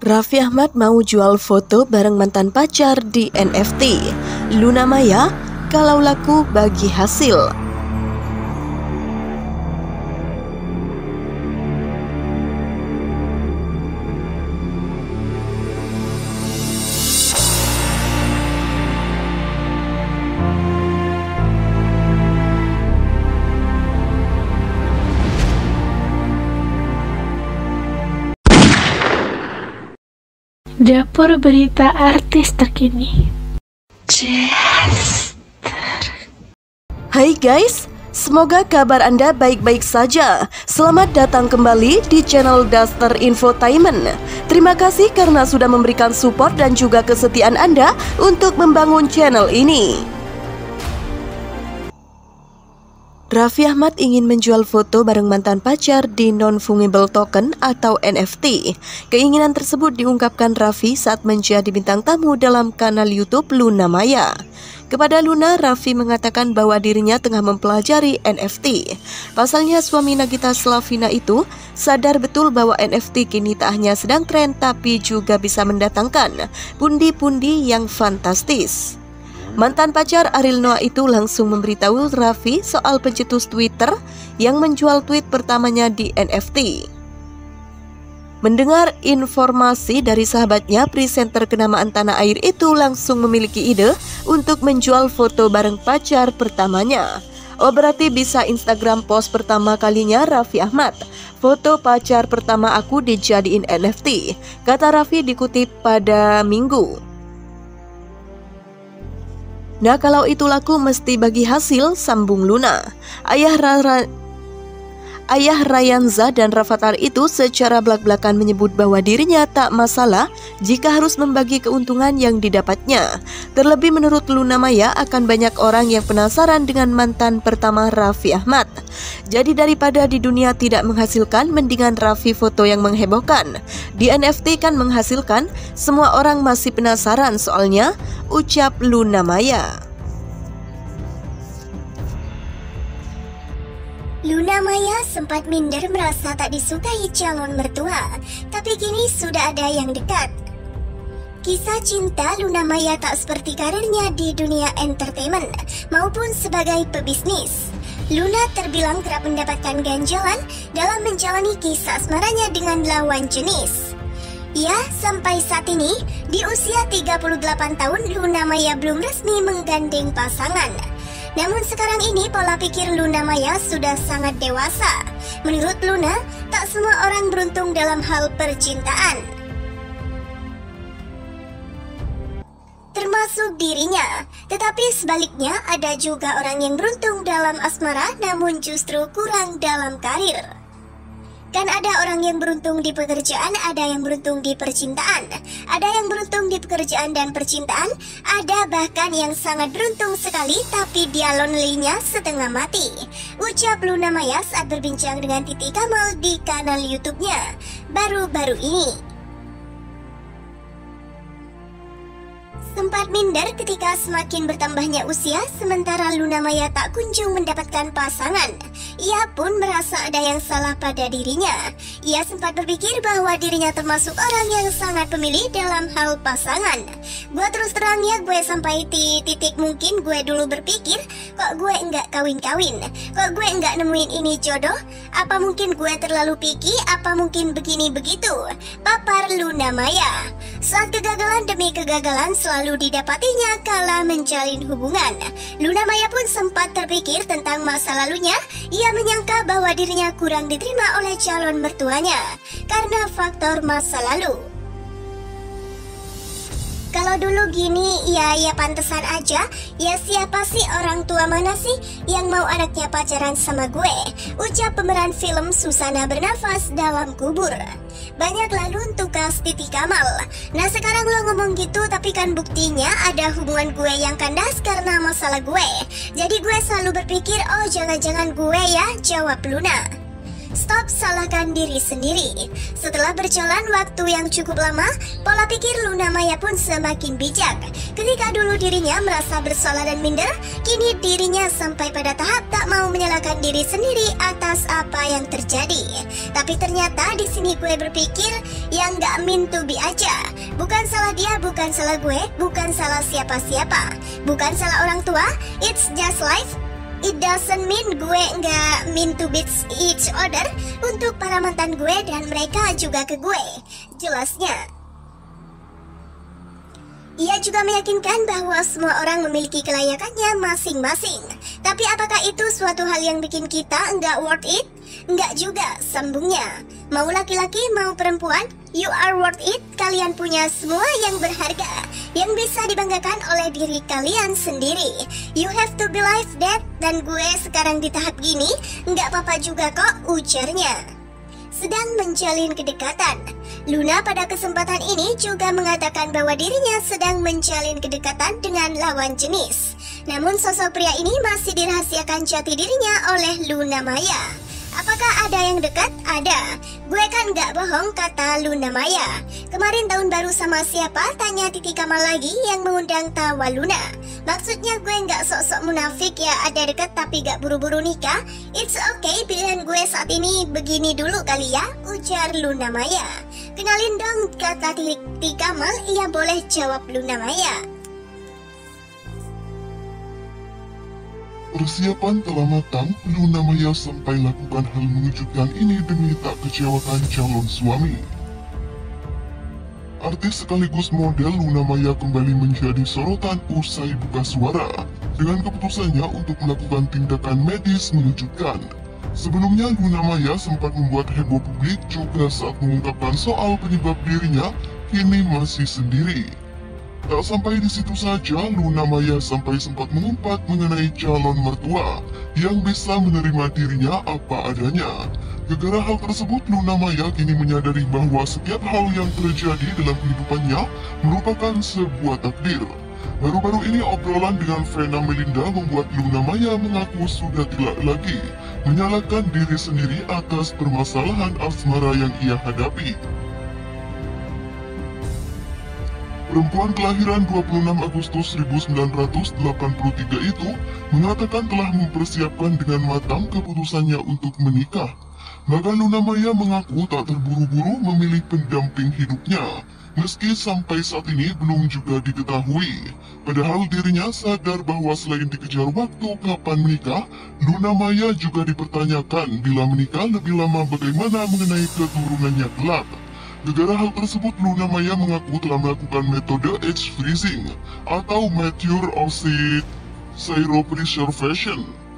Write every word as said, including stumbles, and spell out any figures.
Raffi Ahmad mau jual foto bareng mantan pacar di N F T. Luna Maya, kalau laku bagi hasil. Dapur berita artis terkini. Hai guys, semoga kabar Anda baik-baik saja. Selamat datang kembali di channel Duster Infotainment. Terima kasih karena sudah memberikan support dan juga kesetiaan Anda untuk membangun channel ini. Raffi Ahmad ingin menjual foto bareng mantan pacar di non-fungible token atau N F T. Keinginan tersebut diungkapkan Raffi saat menjadi bintang tamu dalam kanal YouTube Luna Maya. Kepada Luna, Raffi mengatakan bahwa dirinya tengah mempelajari N F T. Pasalnya suami Nagita Slavina itu sadar betul bahwa N F T kini tak hanya sedang tren tapi juga bisa mendatangkan pundi-pundi yang fantastis. Mantan pacar Ariel Noah itu langsung memberitahu Raffi soal pencetus Twitter yang menjual tweet pertamanya di N F T. Mendengar informasi dari sahabatnya, presenter kenamaan tanah air itu langsung memiliki ide untuk menjual foto bareng pacar pertamanya. Oh, berarti bisa Instagram post pertama kalinya Raffi Ahmad. Foto pacar pertama aku dijadiin N F T, kata Raffi dikutip pada Minggu. Nah, kalau itu laku mesti bagi hasil, sambung Luna. Ayah Rara Ayah Rayanza dan Rafathar itu secara belak-belakan menyebut bahwa dirinya tak masalah jika harus membagi keuntungan yang didapatnya. Terlebih menurut Luna Maya akan banyak orang yang penasaran dengan mantan pertama Raffi Ahmad. Jadi daripada di dunia tidak menghasilkan, mendingan Raffi foto yang menghebohkan. Di N F T kan menghasilkan, semua orang masih penasaran soalnya, ucap Luna Maya. Luna Maya sempat minder merasa tak disukai calon mertua, tapi kini sudah ada yang dekat. Kisah cinta Luna Maya tak seperti karirnya di dunia entertainment maupun sebagai pebisnis. Luna terbilang kerap mendapatkan ganjalan dalam menjalani kisah asmaranya dengan lawan jenis. Ya, sampai saat ini, di usia tiga puluh delapan tahun, Luna Maya belum resmi menggandeng pasangan. Namun sekarang ini pola pikir Luna Maya sudah sangat dewasa. Menurut Luna, tak semua orang beruntung dalam hal percintaan, termasuk dirinya. Tetapi sebaliknya, ada juga orang yang beruntung dalam asmara namun justru kurang dalam karir. Kan ada orang yang beruntung di pekerjaan, ada yang beruntung di percintaan. Ada yang beruntung di pekerjaan dan percintaan, ada bahkan yang sangat beruntung sekali tapi dia lonely-nya setengah mati, ucap Luna Maya saat berbincang dengan Titi Kamal di kanal YouTube-nya baru-baru ini. Sempat minder ketika semakin bertambahnya usia, sementara Luna Maya tak kunjung mendapatkan pasangan. Ia pun merasa ada yang salah pada dirinya. Ia sempat berpikir bahwa dirinya termasuk orang yang sangat pemilih dalam hal pasangan. Gue terus terang ya, gue sampai di titik mungkin gue dulu berpikir, kok gue enggak kawin-kawin? Kok gue enggak nemuin ini jodoh? Apa mungkin gue terlalu picky? Apa mungkin begini-begitu? Papar Luna Maya. Saat kegagalan demi kegagalan selalu didapatinya kala menjalin hubungan. Luna Maya pun sempat terpikir tentang masa lalunya. Ia menyangka bahwa dirinya kurang diterima oleh calon mertuanya karena faktor masa lalu. Kalau dulu gini, ya ya pantesan aja. Ya siapa sih, orang tua mana sih yang mau anaknya pacaran sama gue? Ucap pemeran film Susana Bernafas dalam Kubur. Banyak lalu tugas Titi Kamal. Nah sekarang lo ngomong gitu, tapi kan buktinya ada hubungan gue yang kandas karena masalah gue. Jadi gue selalu berpikir, oh jangan-jangan gue ya, jawab Luna. Stop salahkan diri sendiri. Setelah berjalan waktu yang cukup lama, pola pikir Luna Maya pun semakin bijak. Ketika dulu dirinya merasa bersalah dan minder, kini dirinya sampai pada tahap tak mau menyalahkan diri sendiri atas apa yang terjadi. Tapi ternyata di sini gue berpikir yang gak mean to be aja. Bukan salah dia, bukan salah gue, bukan salah siapa-siapa, bukan salah orang tua. It's just life. It doesn't mean gue nggak mean to beat each other untuk para mantan gue dan mereka juga ke gue. Jelasnya, ia juga meyakinkan bahwa semua orang memiliki kelayakannya masing-masing. Tapi apakah itu suatu hal yang bikin kita nggak worth it? Nggak juga, sambungnya. Mau laki-laki, mau perempuan, you are worth it. Kalian punya semua yang berharga, yang bisa dibanggakan oleh diri kalian sendiri. You have to believe that. Dan gue sekarang di tahap gini, nggak apa-apa juga kok, ujarnya. Sedang menjalin kedekatan, Luna pada kesempatan ini juga mengatakan bahwa dirinya sedang menjalin kedekatan dengan lawan jenis. Namun sosok pria ini masih dirahasiakan jati dirinya oleh Luna Maya. Apakah ada yang dekat? Ada. Gue kan gak bohong, kata Luna Maya. Kemarin tahun baru sama siapa? Tanya Titi Kamal lagi yang mengundang tawa Luna. Maksudnya gue gak sok-sok munafik ya, ada dekat tapi gak buru-buru nikah. It's okay, pilihan gue saat ini begini dulu kali ya, ujar Luna Maya. Kenalin dong, kata Titi Kamal. Iya boleh, jawab Luna Maya. Persiapan telah matang, Luna Maya sampai lakukan hal mengejutkan ini demi tak kecewakan calon suami. Artis sekaligus model Luna Maya kembali menjadi sorotan usai buka suara dengan keputusannya untuk melakukan tindakan medis mengejutkan. Sebelumnya Luna Maya sempat membuat heboh publik juga saat mengungkapkan soal penyebab dirinya kini masih sendiri. Tak sampai di situ saja, Luna Maya sampai sempat mengumpat mengenai calon mertua yang bisa menerima dirinya apa adanya. Gara-gara hal tersebut, Luna Maya kini menyadari bahwa setiap hal yang terjadi dalam kehidupannya merupakan sebuah takdir. Baru-baru ini obrolan dengan Vena Melinda membuat Luna Maya mengaku sudah tidak lagi menyalahkan diri sendiri atas permasalahan asmara yang ia hadapi. Perempuan kelahiran dua puluh enam Agustus seribu sembilan ratus delapan puluh tiga itu mengatakan telah mempersiapkan dengan matang keputusannya untuk menikah. Bahkan Luna Maya mengaku tak terburu-buru memilih pendamping hidupnya, meski sampai saat ini belum juga diketahui. Padahal dirinya sadar bahwa selain dikejar waktu kapan menikah, Luna Maya juga dipertanyakan bila menikah lebih lama bagaimana mengenai keturunannya kelak. Gara-gara hal tersebut, Luna Maya mengaku telah melakukan metode age freezing atau mature oxide seropreservation.